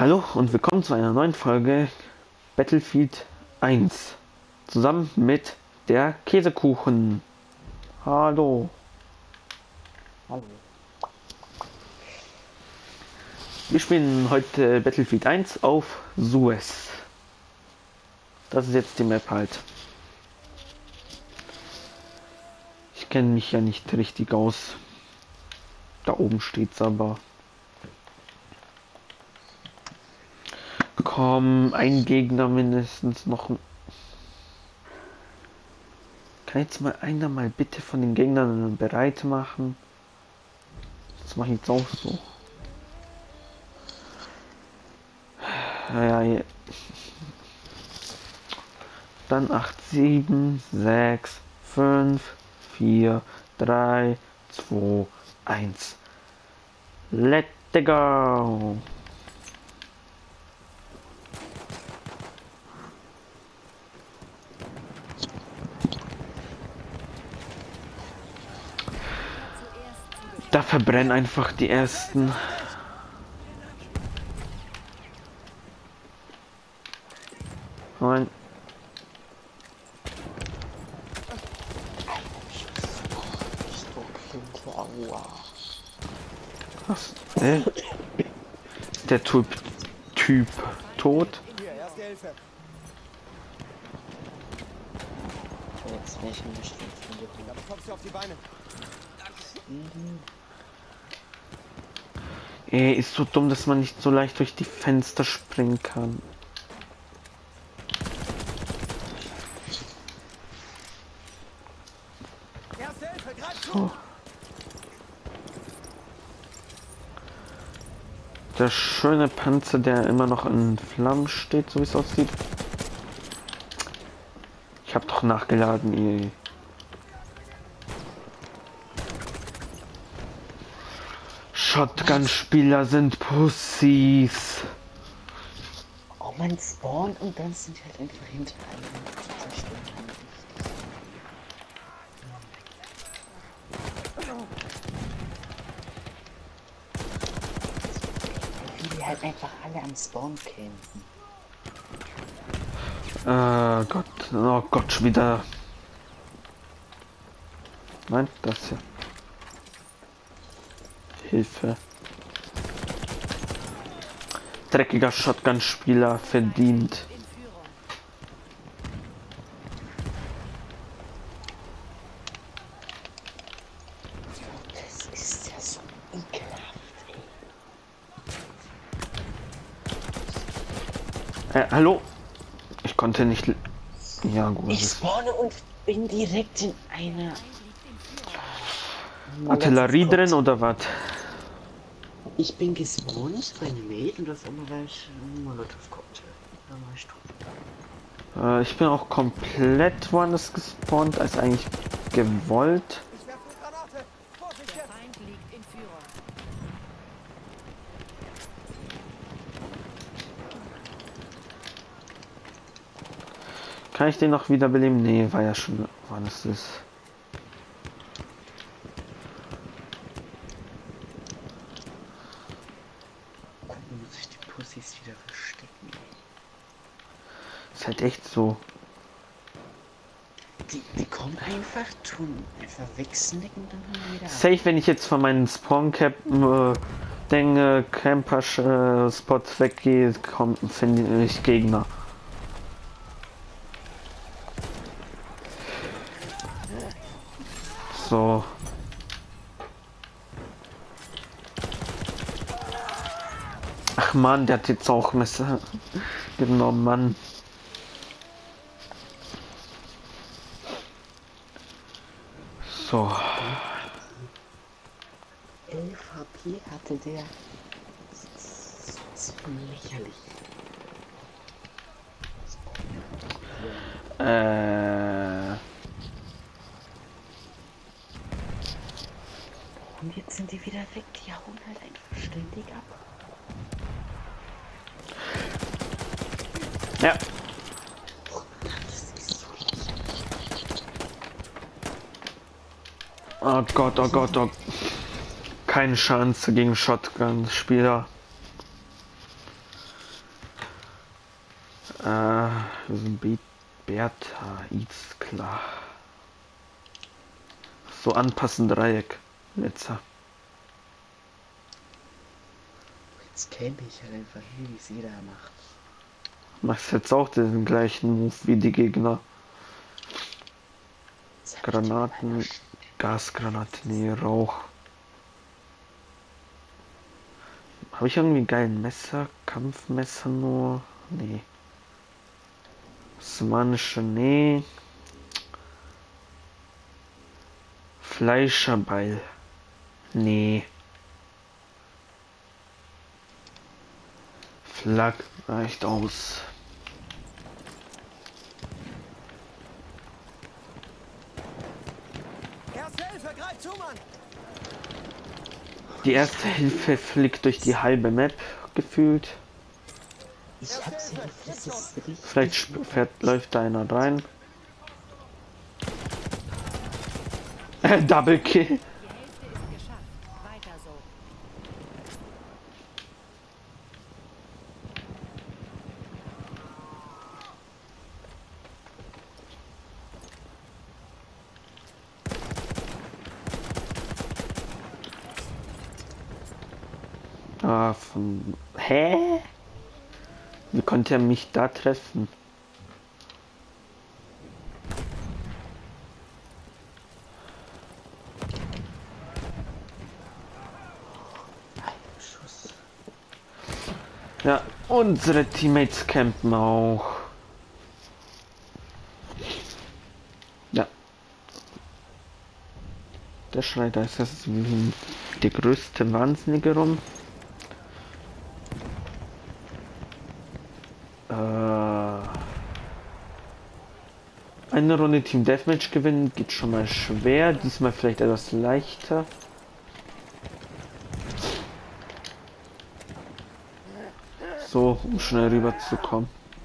Hallo und willkommen zu einer neuen Folge Battlefield 1 zusammen mit der Käsekuchen. Hallo. Hallo. Wir spielen heute Battlefield 1 auf Suez. Das ist jetzt die Map halt. Ich kenne mich ja nicht richtig aus. Da oben steht's aber. Komm, ein Gegner mindestens noch. Kann jetzt mal einer mal bitte von den Gegnern bereit machen? Das mache ich jetzt auch so. Ja, ja. Dann 8, 7, 6, 5, 4, 3, 2, 1. Let go! Da verbrennen einfach die ersten. Nein. Was? Ist der Typ tot? Hier, erste Hilfe. Jetzt welche bestimmt von dir. Da bekommst du auf die Beine. Ey, ist so dumm, dass man nicht so leicht durch die Fenster springen kann. Erste Hilfe, greif zu. So. Der schöne Panzer, der immer noch in Flammen steht, so wie es aussieht. Ich habe doch nachgeladen, ey. Shotgun-Spieler sind Pussys. Oh, man spawnt und dann sind die halt einfach hinter einem und zerstören einen richtig. Wie die halt einfach alle am Spawn kämpfen. Gott, oh Gott, schon wieder. Nein, das hier. Hilfe. Dreckiger Shotgun-Spieler verdient. Das ist ja so ekelhaft, ey. Hallo? Ich konnte nicht. Ja, gut. Ich spawne und bin direkt in einer Artillerie drin oder was? Ich bin gespawnt bei einem Mate und auf einmal war ich ein Molotov-Cocktail. Da war ich tot. Ich bin auch komplett woanders gespawnt als eigentlich gewollt. Ich werfe eine Granate. Vorsicht Der jetzt. Feind liegt in Führung. Kann ich den noch wiederbeleben? Nee, war ja schon, wann ist es? Gucken, muss ich die Pussys wieder verstecken. Ist halt echt so. Die kommen einfach, tun einfach wegsnacken und dann haben wir wieder ab. Safe, wenn ich jetzt von meinem Camper-Spot weggehe, finde ich Gegner. So. Ach man, der hat jetzt auch Messer genommen, Mann. So. 11 HP hatte der. Das ist lächerlich. Und jetzt sind die wieder weg, die hauen halt einfach ständig ab. Ja. Das ist so lächerlich. Oh Gott, oh Gott, oh. Keine Chance gegen Shotgun-Spieler. Bertha, ist klar. So anpassen Dreieck. Netzer. Jetzt campe ich halt einfach hier, wie es jeder macht. Machst jetzt auch den gleichen Move wie die Gegner. Sag ich dir Granaten, mal. Gasgranate, nee, Rauch. Habe ich irgendwie einen geilen Messer? Kampfmesser nur? Nee. Osmanische, nee. Fleischerbeil. Nee. Flak reicht aus. Erste Hilfe, greif zu, Mann! Die erste Hilfe fliegt durch die halbe Map gefühlt. Ich hab's ja das ist richtig. Vielleicht läuft da einer rein. Double Kill. Die Hälfte ist geschafft. Weiter so. Ah, von. Hä? Wie konnte er mich da treffen? Schuss. Ja, unsere Teammates campen auch. Ja. Der schreit, da ist das wie der größte Wahnsinnige rum. Eine Runde Team Deathmatch gewinnen geht schon mal schwer, diesmal vielleicht etwas leichter. So, um schnell rüber zu kommen.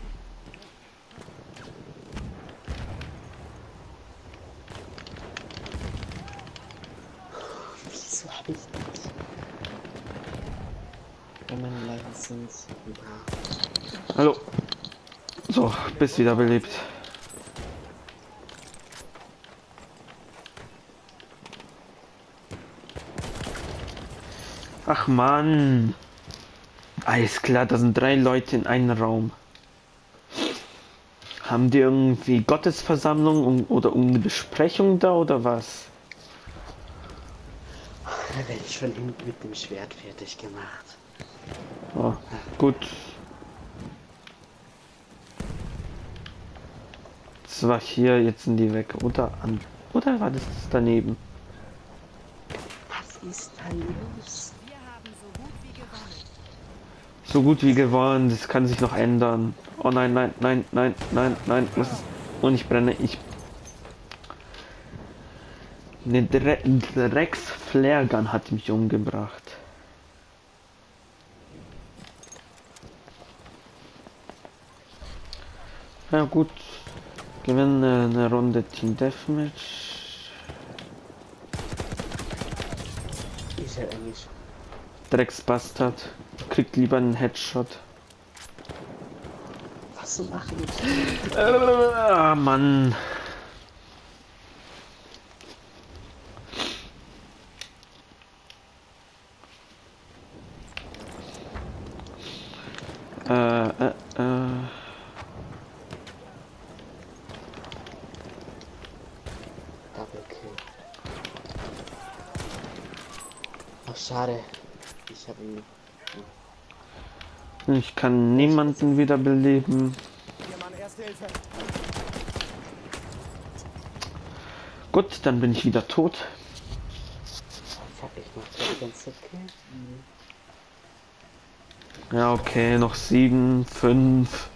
Wieso hab ich das? Wenn meine Leichen sind. Ja. Hallo. So, bist wieder belebt. Ach Mann. Alles klar, da sind 3 Leute in einem Raum. Haben die irgendwie Gottesversammlung oder eine Besprechung da oder was? Da werde ich von hinten mit dem Schwert fertig gemacht. Oh, gut. Das war hier, jetzt sind die weg. Oder war das daneben? Was ist da los? Wir haben so gut wie gewonnen. So gut wie gewonnen, das kann sich noch ändern. Oh nein, nein, nein, nein, nein, nein. Was ist? Und ich brenne, Eine Drecks Flaregun hat mich umgebracht. Ja gut. Gewinnen eine Runde Team Deathmatch. Ist ja eigentlich. Drecksbastard. Kriegt lieber einen Headshot. Was zu machen? Ah, Mann. Double Kill. Ach, schade. Ich habe ihn. Ich kann niemanden wiederbeleben. Hier, Mann, erste Hilfe. Gut, dann bin ich wieder tot. Fuck, ich mach das ganze Kill. Ja, okay, noch 7, 5,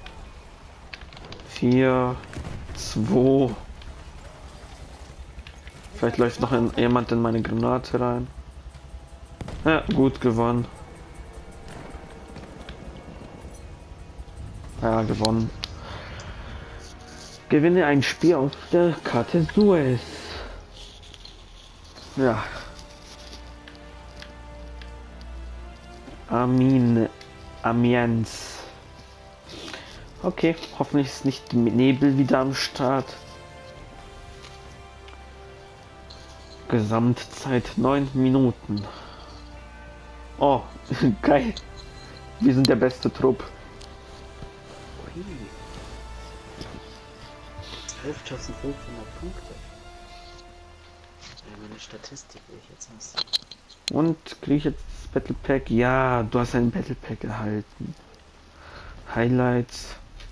4, 2. Vielleicht läuft noch jemand in meine Granate rein. Ja, gut gewonnen. Ja, gewonnen. Gewinne ein Spiel auf der Karte Suez. Ja. Amiens. Okay, hoffentlich ist nicht Nebel wieder am Start. Gesamtzeit 9 Minuten. Oh, geil. Wir sind der beste Trupp. Ui. 12.500 Punkte. Ja, meine Statistik will ich jetzt nicht sehen. Und kriege ich jetzt das Battle Pack? Ja, du hast ein Battle Pack erhalten. Highlights.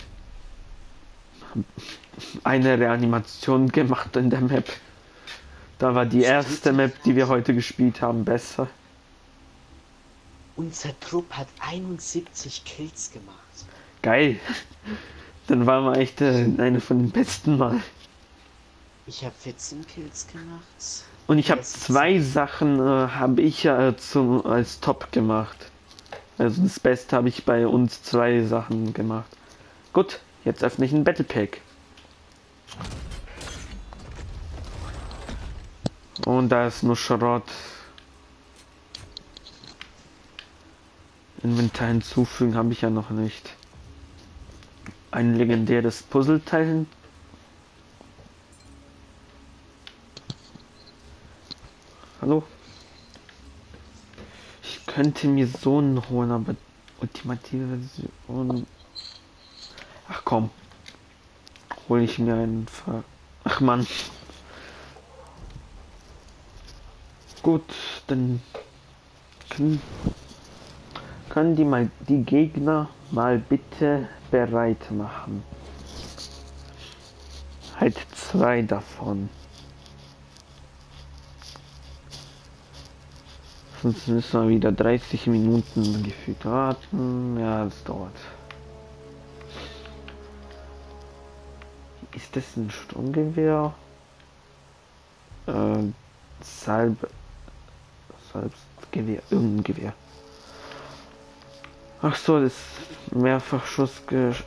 Eine Reanimation gemacht in der Map. Da war die erste Map, die wir heute gespielt haben, besser. Unser Trupp hat 71 Kills gemacht. Geil. Dann waren wir echt eine von den besten mal. Ich habe 14 Kills gemacht. Und ich habe Das ist- 2 Sachen habe ich als Top gemacht. Also das Beste habe ich bei uns 2 Sachen gemacht. Gut, jetzt öffne ich ein Battle Pack. Und da ist nur Schrott. Inventar hinzufügen habe ich ja noch nicht. Ein legendäres Puzzleteil. Hallo? Ich könnte mir so einen holen, aber ultimative Version. Ach komm. Hole ich mir einfach. Ach Mann. Gut, dann können die Gegner mal bitte bereit machen. Halt 2 davon. Sonst müssen wir wieder 30 Minuten gefühlt warten. Ja, das dauert. Ist das ein Sturmgewehr? Salbgewehr, irgendein Gewehr. Ach so, das Mehrfachschussgeschosse.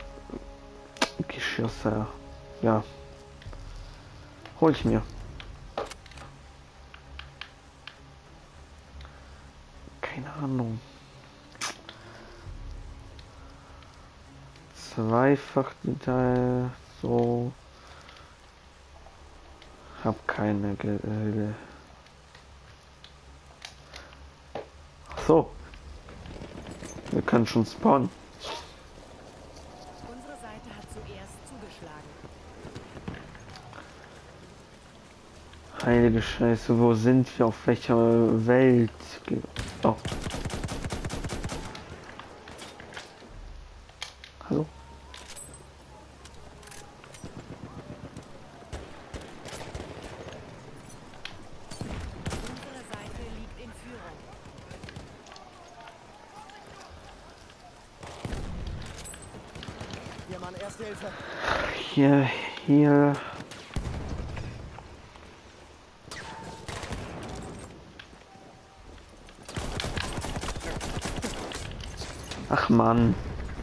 Ja. Hol ich mir. Keine Ahnung. Zweifach-Detail. So. Hab keine Gilde. Ach so. Wir können schon spawnen. Unsere Seite hat zuerst zugeschlagen. Heilige Scheiße, wo sind wir? Auf welcher Welt? Oh. Hallo? Unsere Seite liegt in Führung. Hier, Mann, Erste Hilfe. Hier. Ach Mann.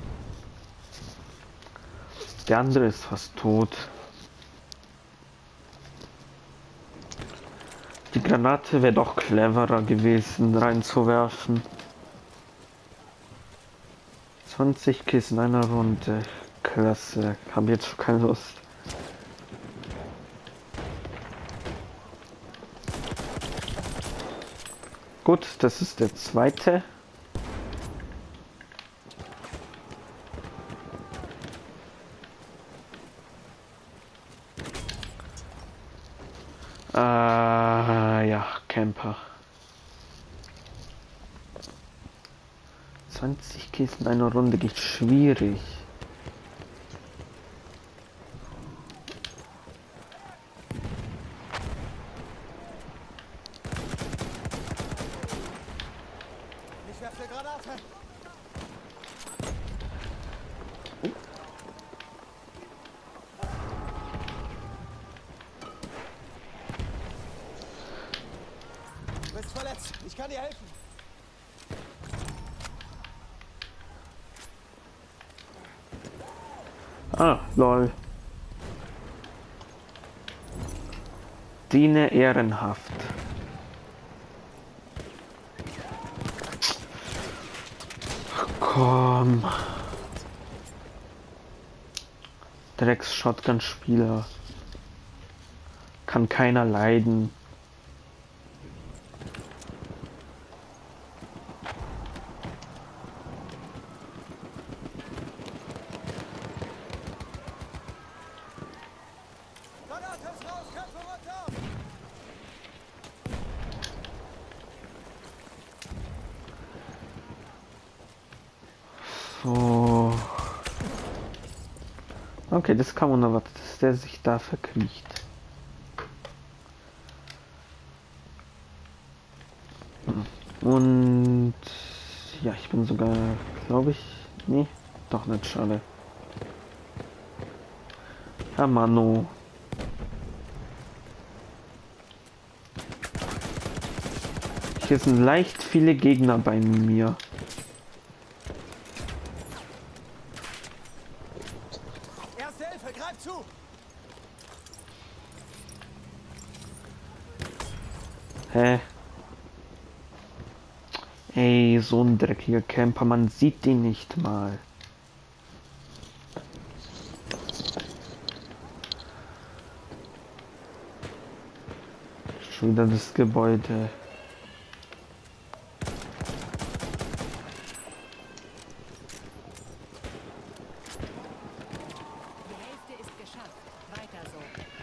Der andere ist fast tot. Die Granate wäre doch cleverer gewesen, reinzuwerfen. 20 Kills in einer Runde. Klasse. Habe jetzt schon keine Lust. Gut, das ist der zweite. Ja, Camper. 20 Kills in einer Runde geht schwierig. Ich werfe eine Granate. Du bist verletzt. Ich kann dir helfen. Ah, lol. Diene ehrenhaft. Ach, komm. Drecks-Shotgun-Spieler. Kann keiner leiden. Granate ist raus, Köpfe runter! So. Okay, das kann man erwarten, dass der sich da verkriecht. Und ja, ich bin sogar, glaube ich, nee, doch nicht, schade. Ja, Mano. Hier sind leicht viele Gegner bei mir. Erste Hilfe, greif zu! Hä? Ey, so ein dreckiger Camper, man sieht den nicht mal. Schon wieder das Gebäude. Die Hälfte ist geschafft. Weiter so.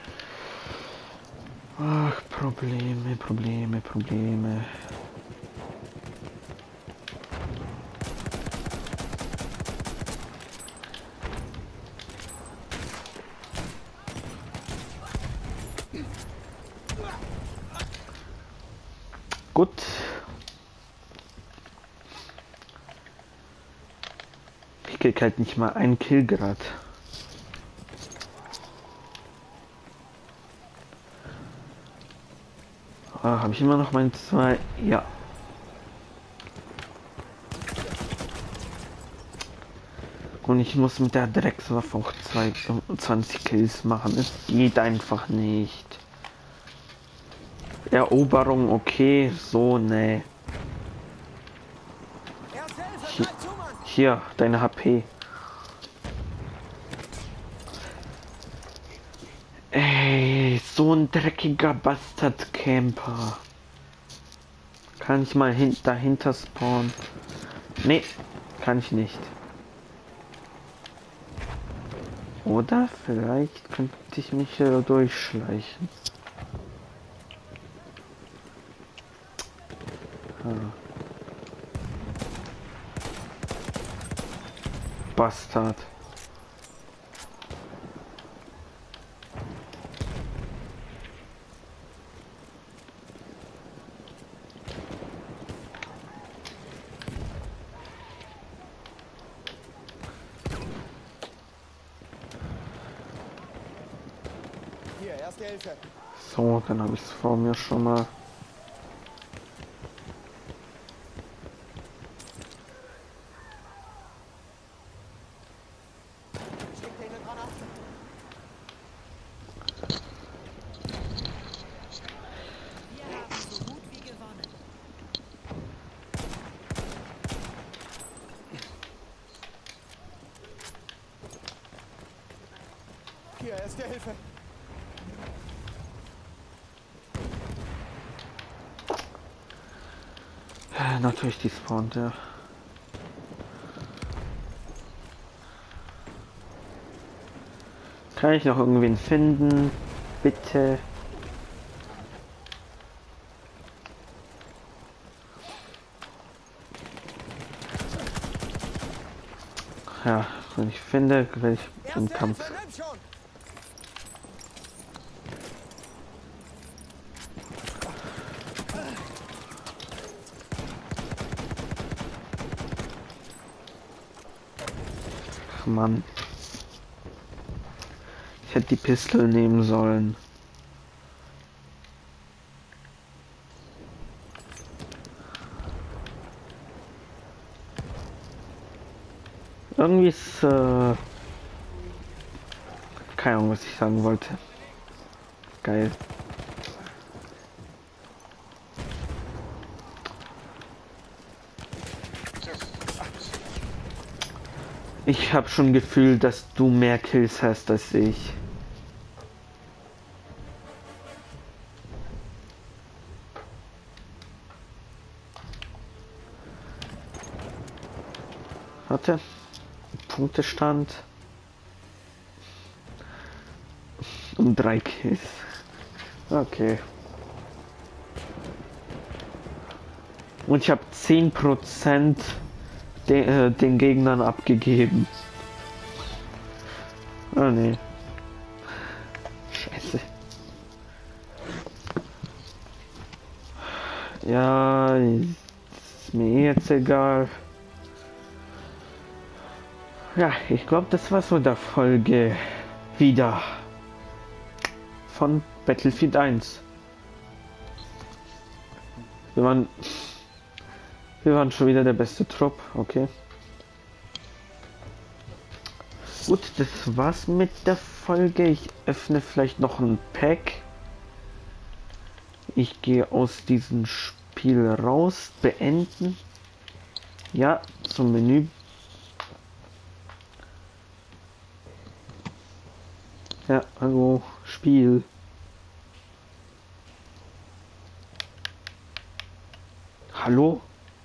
Ach, Probleme. Gut. Ich krieg halt nicht mal einen Kill grad. Habe ich immer noch meine zwei? Ja. Und ich muss mit der Dreckswaffe auch 22 Kills machen. Es geht einfach nicht. Eroberung, okay, so, ne. Erste Hilfe, greif zu, Mann! Hier, deine HP. Ey, so ein dreckiger Bastard-Camper. Kann ich mal dahinter spawnen? Nee, kann ich nicht. Oder vielleicht könnte ich mich hier durchschleichen. Bastard. Hier, erste Hilfe. So, dann habe ich es vor mir schon mal. Schick dir eine Granate. Wir haben so gut wie gewonnen. Hier, erste Hilfe. Natürlich die spawnt, ja. Kann ich noch irgendwen finden? Bitte. Ja, wenn ich finde, werde ich im Erste Kampf. Hilfe, nimm schon! Ach Mann. Ich hätte die Pistole nehmen sollen. Irgendwie ist, keine Ahnung, was ich sagen wollte. Geil. Ich habe schon Gefühl, dass du mehr Kills hast als ich. Warte. Punktestand. Um 3 Kills. Okay. Und ich habe 10% den Gegnern abgegeben. Oh nee. Scheiße. Ja, ist mir jetzt egal. Ja, ich glaube, das war so der Folge wieder von Battlefield 1. Wir waren schon wieder der beste Trupp, okay. Gut, das war's mit der Folge. Ich öffne vielleicht noch ein Pack. Ich gehe aus diesem Spiel raus, beenden. Ja, zum Menü. Ja, hallo, Spiel. Hallo?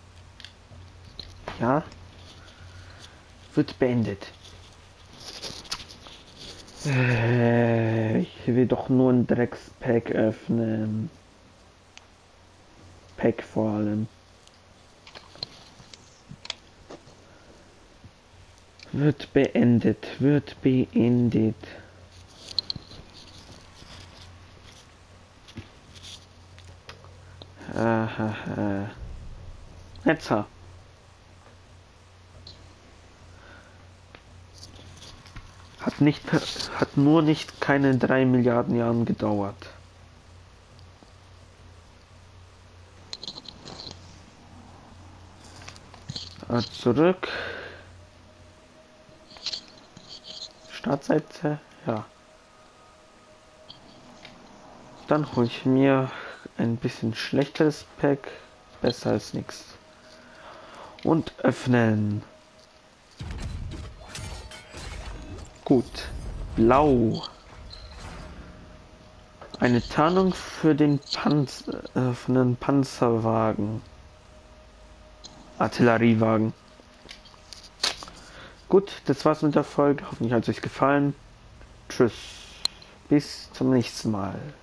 Ja. Wird beendet. Ich will doch nur ein Dreckspack öffnen. Pack vor allem. Wird beendet. Wird beendet. Netzer. Hat nur nicht keine 3 Milliarden Jahren gedauert. Zurück. Startseite, ja. Dann hole ich mir ein bisschen schlechteres Pack, besser als nichts. Und öffnen. Gut. Blau. Eine Tarnung für den Panzerwagen. Artilleriewagen. Gut, das war's mit der Folge. Hoffentlich hat es euch gefallen. Tschüss. Bis zum nächsten Mal.